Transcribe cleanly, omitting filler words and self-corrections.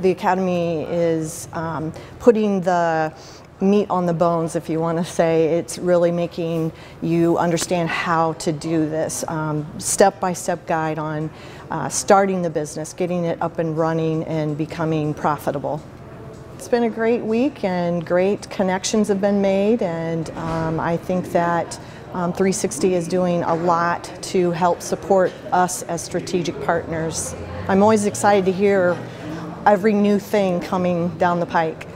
The Academy is putting the meat on the bones, if you want to say. It's really making you understand how to do this. Step-by-step guide on starting the business, getting it up and running, and becoming profitable. It's been a great week and great connections have been made, and I think that 360 is doing a lot to help support us as strategic partners. I'm always excited to hear every new thing coming down the pike.